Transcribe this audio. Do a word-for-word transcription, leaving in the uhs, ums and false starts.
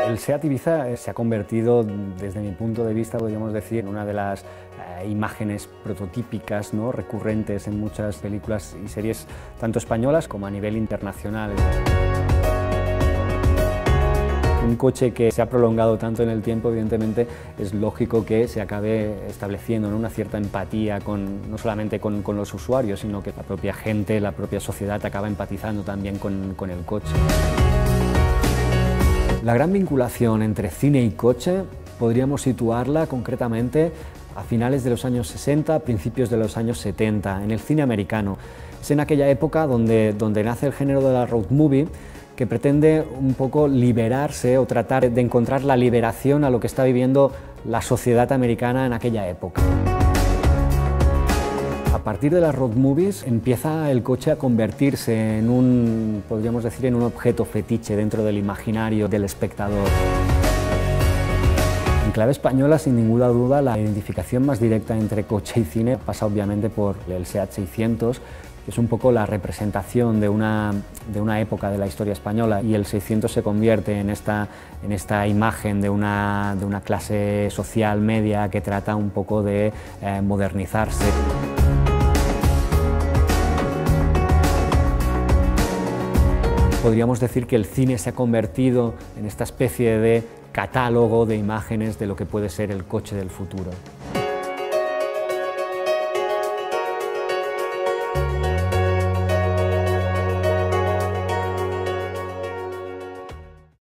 El SEAT Ibiza se ha convertido, desde mi punto de vista, podríamos decir, en una de las eh, imágenes prototípicas, ¿no?, recurrentes en muchas películas y series, tanto españolas como a nivel internacional. Un coche que se ha prolongado tanto en el tiempo, evidentemente, es lógico que se acabe estableciendo, ¿no?, una cierta empatía con, no solamente con, con los usuarios, sino que la propia gente, la propia sociedad acaba empatizando también con, con el coche. La gran vinculación entre cine y coche podríamos situarla concretamente a finales de los años sesenta, principios de los años setenta, en el cine americano. Es en aquella época donde, donde nace el género de la road movie, que pretende un poco liberarse o tratar de encontrar la liberación a lo que está viviendo la sociedad americana en aquella época. A partir de las road movies empieza el coche a convertirse en un, podríamos decir, en un objeto fetiche dentro del imaginario del espectador. En clave española, sin ninguna duda, la identificación más directa entre coche y cine pasa obviamente por el SEAT seiscientos, que es un poco la representación de una, de una época de la historia española, y el seiscientos se convierte en esta, en esta imagen de una, de una clase social media que trata un poco de eh, modernizarse. Podríamos decir que el cine se ha convertido en esta especie de catálogo de imágenes de lo que puede ser el coche del futuro.